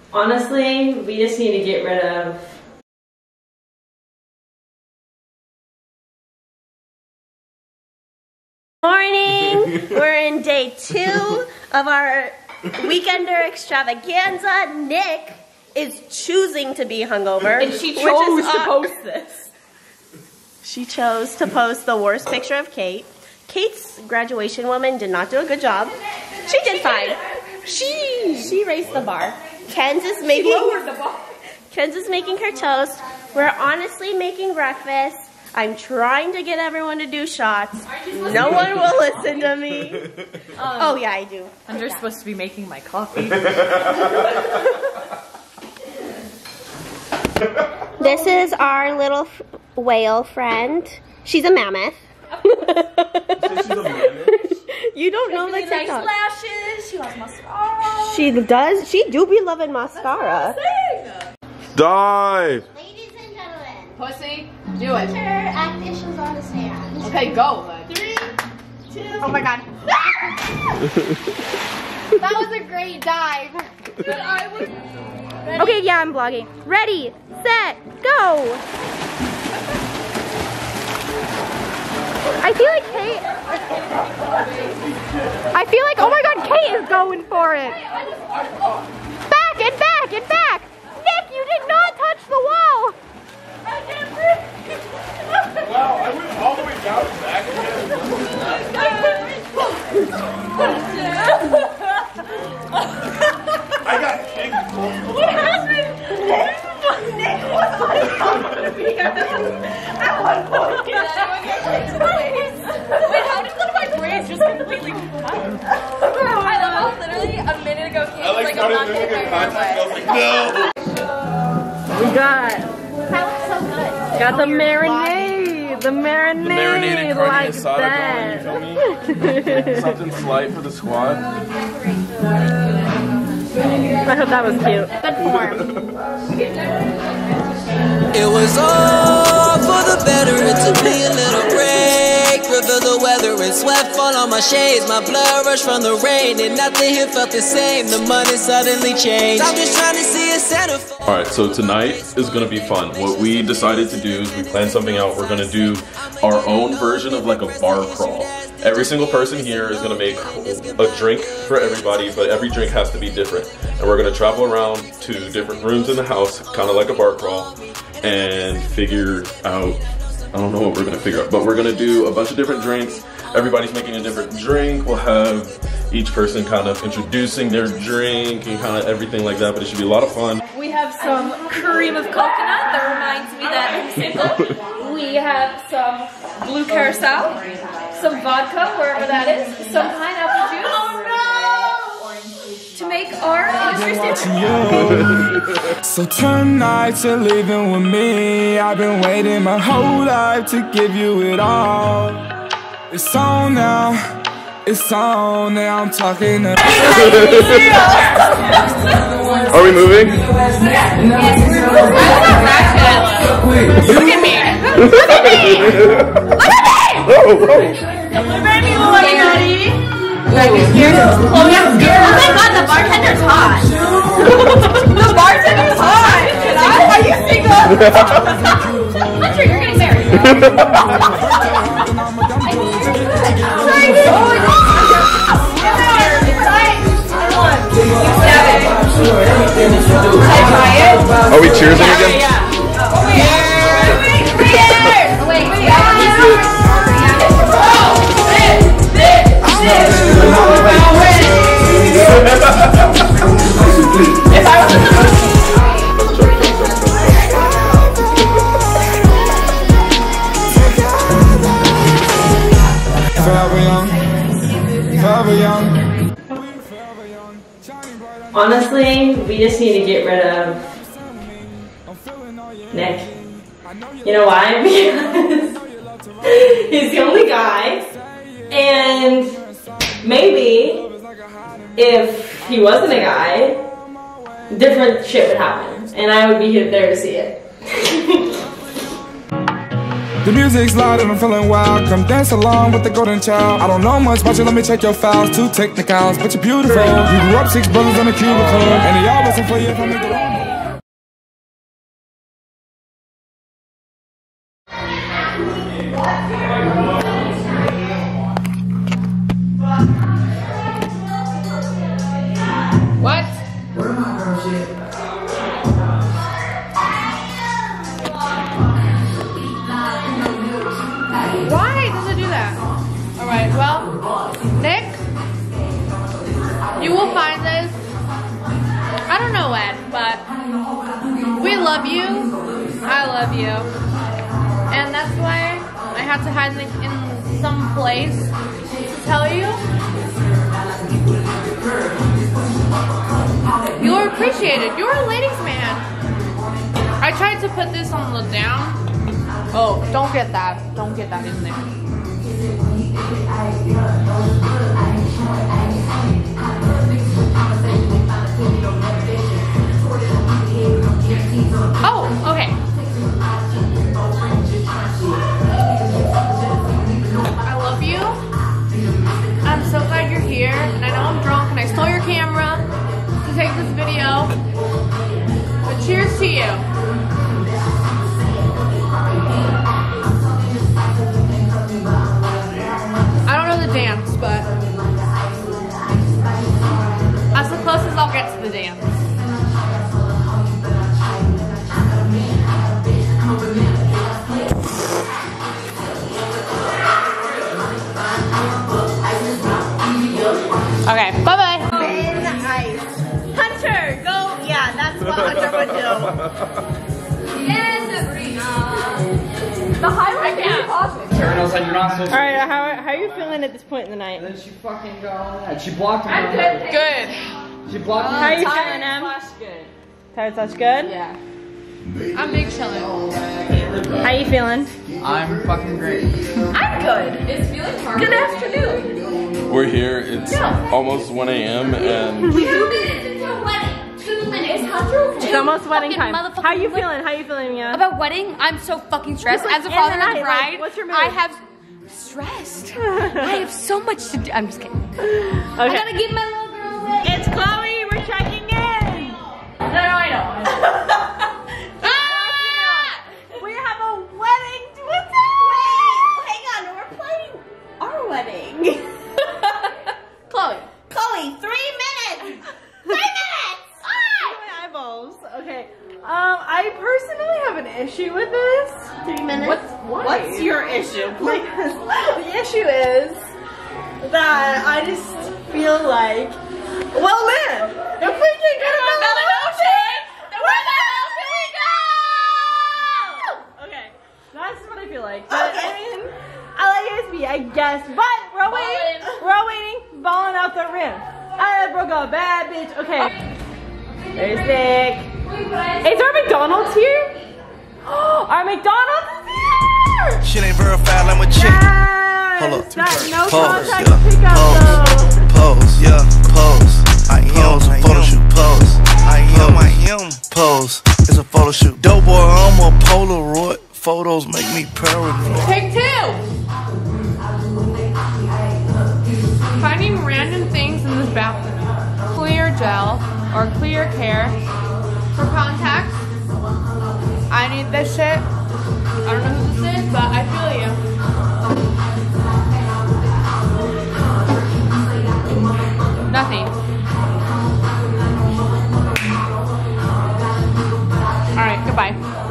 Honestly, we just need to get rid of... Morning! We're in day 2 of our Weekender extravaganza. Nick is choosing to be hungover. And she chose to post this. She chose to post the worst picture of Kate. Kate's graduation woman did not do a good job. She did fine. She raised the bar. Ken's is making her toast. We're honestly making breakfast. I'm trying to get everyone to do shots. No one will listen to me. Oh yeah, I do. And you're supposed to be making my coffee. This is our little whale friend. She's a mammoth. You don't know the TikTok. Nice lashes. She loves mascara. She does. She do be loving mascara. Dive. Ladies and gentlemen, Pussy, do it. actions on the stand. Okay, go then. 3, 2. Oh my god. That was a great dive. But I was... Okay, yeah, I'm vlogging. Ready, set, go. I feel like Kate. Oh my god, Kate is going for it. Back and back and back. Nick, you did not touch the wall. Wow, I went all the way down and back again. I got kicked. What happened? Nick was on top of me at one point. Wait, how did one of my braids just completely come out? I love how literally a minute ago Kate was like, I'm not going to wear We got That looks so good. the marinade. The marinade like that. Something slight for the squad. I hope that was cute. Good form. It was all for the better, it took me a little break. Reveal the weather and sweat fall on my shades. My blood rushed from the rain and nothing here felt the same. The money suddenly changed. I'm just trying to see a centerfold. Alright, so tonight is gonna be fun. What we decided to do is we planned something out. We're gonna do our own version of like a bar crawl. Every single person here is gonna make a drink for everybody, but every drink has to be different. And we're gonna travel around to different rooms in the house, kind of like a bar crawl, and figure out, I don't know what we're gonna figure out, but we're gonna do a bunch of different drinks. Everybody's making a different drink. We'll have each person kind of introducing their drink and kind of everything like that, but it should be a lot of fun. We have some cream of coconut that reminds me that I'm single. We have some blue carousel, some vodka, wherever that is, some pineapple juice. Oh no! To make our industry standard. So tonight you're leaving with me. I've been waiting my whole life to give you it all. It's on now. It's on now. I'm talking to Are we moving? Look at me! Look at me! Look at me! Oh, oh. Ready, buddy? Oh my god, the bartender's hot. The bartender's hot. Are you single? Hunter, you're getting married. Are we cheersing again? Yeah. Honestly, we just need to get rid of Nick. You know why? Because he's the only guy, and maybe if he wasn't a guy, different shit would happen, and I would be there to see it. The music's loud and I'm feeling wild. Come dance along with the golden child. I don't know much about you, let me check your files. 2 technicals, but you're beautiful. You grew up 6 brothers on a cubicle, and they all listen for you if I make the wrong. What? Why does it do that? Alright, well, Nick, you will find this, I don't know when, but we love you, I love you, and that's why I have to hide in some place to tell you. You're appreciated. You're a ladies' man. I tried to put this on the down. Oh, don't get that. Don't get that in there. Oh, okay. I love you. I'm so glad you're here. And I know I'm drunk and I stole your camera to take this video. But cheers to you. I don't know the dance, but that's the closest I'll get to the dance. Okay, bye-bye. Thin ice. Hunter, go. Yeah, that's what Hunter would do. Yes, Sabrina. The highway can't. Terminals on your nostrils. Alright, how are you feeling at this point in the night? And then she fucking go. And she blocked me. I'm good. Good. She blocked me. How are you feeling, Em? Good. Tired slash good? Yeah. I'm big chilling. How you feeling? I'm fucking great. I'm good. It's feeling hard. Good afternoon. We're here. It's almost 1 a.m. and 2 minutes until wedding. 2 minutes. It's almost wedding time. motherfucking How you feeling? How you feeling, Mia? About wedding, I'm so fucking stressed. Just like As a in father the and night, a bride, like, what's your mood? I have stressed. I have so much to do. I'm just kidding. Okay. I gotta give my little girl away. It's Chloe. We're checking in. No, I know. We have a wedding to attend. Wait, hang on. We're planning our wedding. Chloe, 3 minutes. 3 minutes. My eyeballs. Okay. I personally have an issue with this. 3 minutes. What's your issue? Because the issue is that I just feel like, well, man, if we can get another milkshake, then where the hell can we go? Okay, that's what I feel like. But, I mean, I like ASB, I guess. But we're waiting, balling out the rim. I broke a bad bitch. Okay. There's Nick. Is our McDonald's here? Our McDonald's is here! Shit ain't verified, let me check. Yes! Hold up. That no Pose, contact yeah. pickup though. Pose, yeah, pose. I am a photo shoot, pose. I am pose. It's a photo shoot. Dope boy, I'm a Polaroid. Photos make me paranoid. Take 2. Finding random things in this bathroom. Clear gel or clear care for contacts. I need this shit. I don't know who this is, but I feel you. Nothing. Alright, goodbye.